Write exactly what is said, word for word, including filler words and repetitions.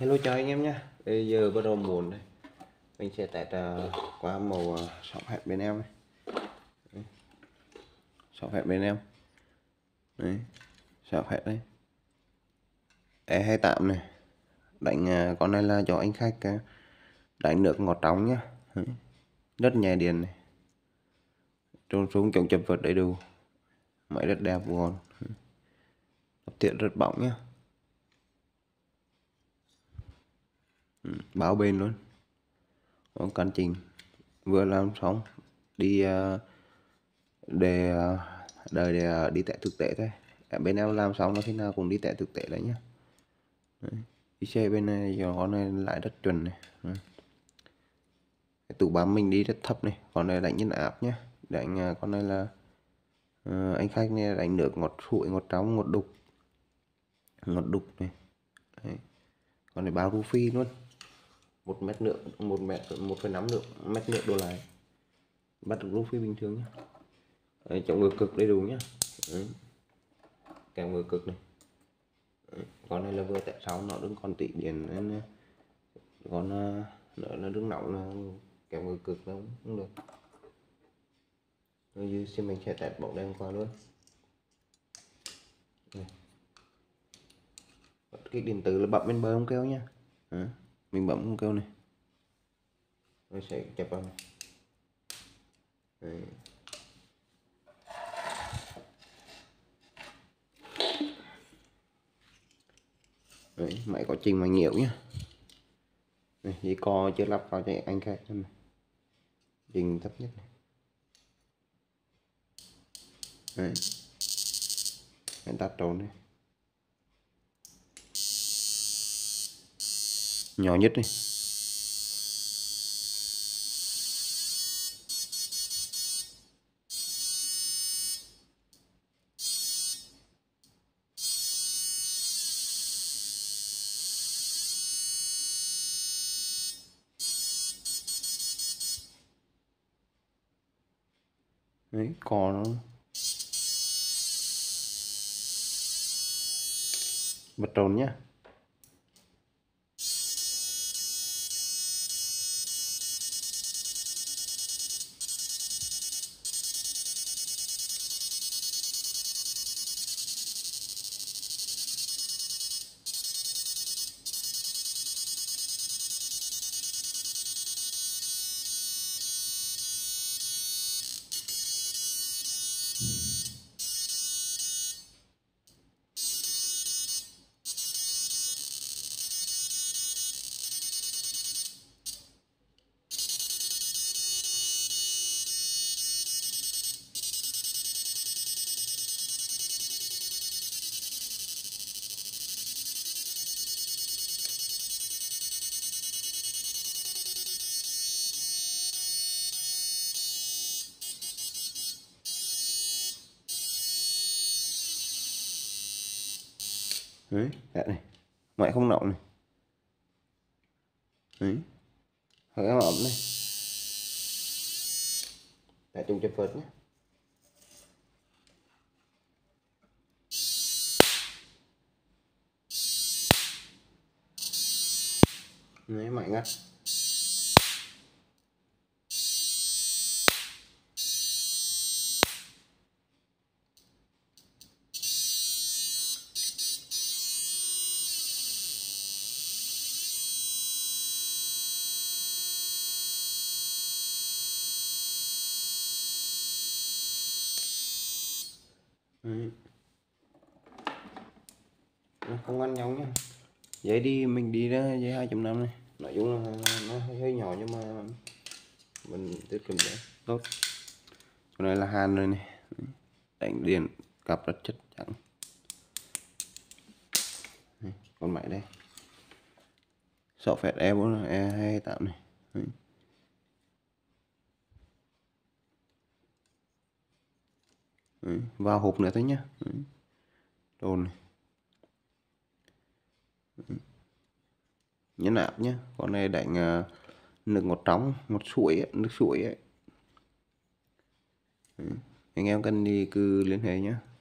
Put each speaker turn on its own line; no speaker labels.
Hello chào anh em nhé. Bây giờ bắt đầu muốn đây. Mình sẽ test uh, qua màu uh, sóng hẹn bên em này. Sóng hẹn bên em. Đấy. Sóng hẹn đây. E hai tám này. Đánh uh, con này là cho anh khách uh, đánh nước ngọt trống nhá. Đấy. Rất nhẹ điện này. Trôn xuống chống chập vật đầy đủ. Máy rất đẹp luôn. Tập tiện rất bóng nhá. Ừ, báo bên luôn. Có căn chỉnh vừa làm xong đi uh, để uh, đợi để uh, đi test thực tế thôi. Bên em làm xong nó khi nào cũng đi test thực tế đấy nhá. Đấy. Đi xe bên này cho con này lại rất chuẩn này. Đấy. Cái tủ bám mình đi rất thấp này, con này đánh nhân áp nhá. Đánh uh, con này là uh, anh khách này đánh nước ngọt sủi, ngọt trong, ngọt đục, ngọt đục này. Đấy. Con này bao ru phi luôn, một mét nước, một mét, một phẩy năm nước, mét nước đổ lại, bắt được ru phi bình thường nhá. Đấy, chống ngược cực đầy đủ nhá. Đấy. Kèm ngược cực này. Đấy. Con này là vừa tại sao nó đứng còn tỉ điện nên con nó nó đứng nóng là kèm ngược cực nó cũng được. Rồi như xin mình sẽ test bóng đèn qua luôn. Đây. Cái điện tử là bấm bên bờ không kêu nhá. Đấy. Mình bấm không kêu này, nó sẽ chập vào này. Đấy. Đấy, máy có trình mà nhiều nhá. Này, dây co chưa lắp vào cho anh khách này. Trình thấp nhất này. Đấy. Anh tắt trốn này. Nhỏ nhất này. Đấy, cò nó bật tròn nhá. Đấy, đấy này, ngoại không nọng này. Đấy, hơi ấm ấm này. Tại chung chập phật nhé. Đấy, mạnh ngắt. Đấy. Nó không ăn nhau nhá. Giấy đi mình đi ra giấy hai chấm năm này. Nói chung là nó hơi, hơi nhỏ nhưng mà mình tiết kiệm đấy tốt. Còn này là hàn rồi này. Đánh điện cặp rất chất chắn. Đây, con máy đây. Sọ phẹt E bốn E hai tám này. Đấy. Đấy, vào hộp nữa thôi nhá. Đấy. Đồ này. Đấy. Nhấn áp nhá. Con này đánh uh, nước ngọt trong, ngọt suối ấy, nước suối ấy. Đấy. Anh em cần đi cứ liên hệ nhá.